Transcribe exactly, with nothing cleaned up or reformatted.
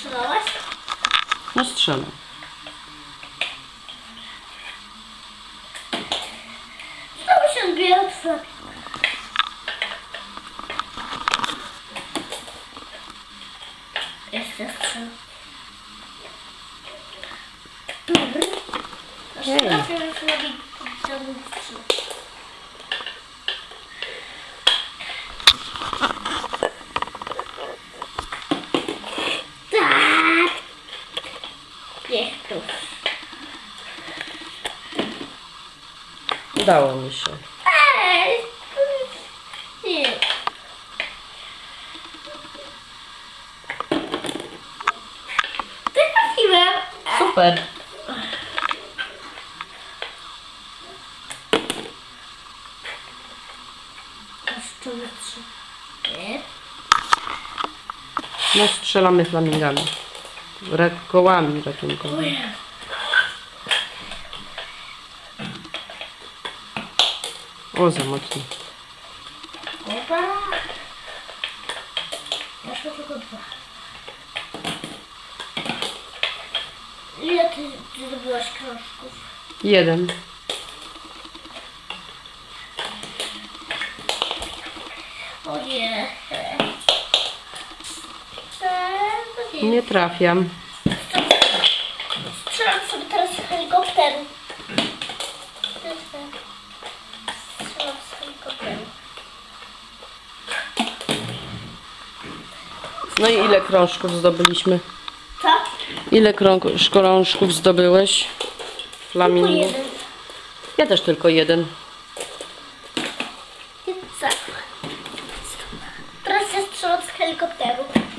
Strzelałeś? No strzelam. Znowu się odbija od flaku. Jeszcze strzel. Hej. Trafię, że robi chciałbym strzelać. Tak! Niech tu. Udało mi się. Ej! Nie. Trafiłem! Super. Nie. No strzelamy flamingami. Re kołami ratunkowymi. O, za mocno. Opa! Weszło tylko dwa. Ile ty zrobiłaś krążków? Jeden. O nie. Eee, Nie trafiam. Strzelam sobie teraz z helikopteru. Strzelam z helikopteru. No i ile krążków zdobyliśmy? Co? Ile krąg- krążków zdobyłeś? Tylko Flamingo. jeden. Ja też tylko jeden. Teraz ja strzelam z helikopteru.